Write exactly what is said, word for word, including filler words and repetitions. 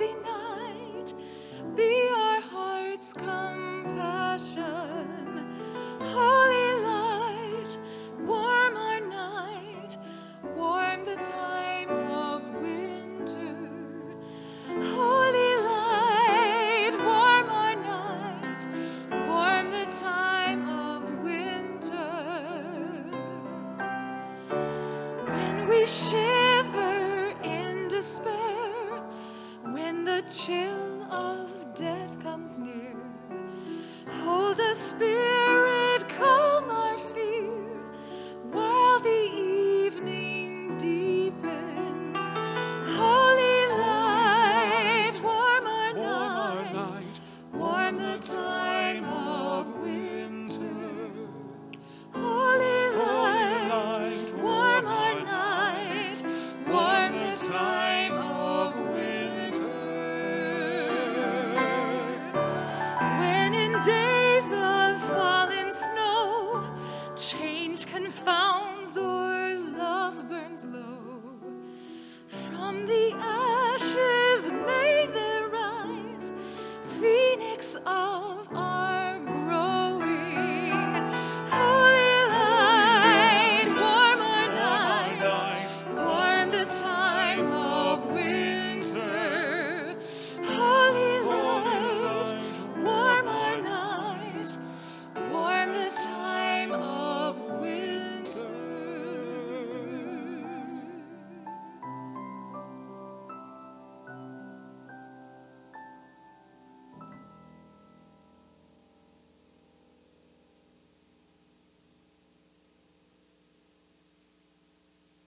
frosty night, be our heart's compassion. Holy light, warm our night, warm the time of winter. Holy light, warm our night, warm the time of winter. When we shiver in despair, when the chill of death comes near, hold the spirit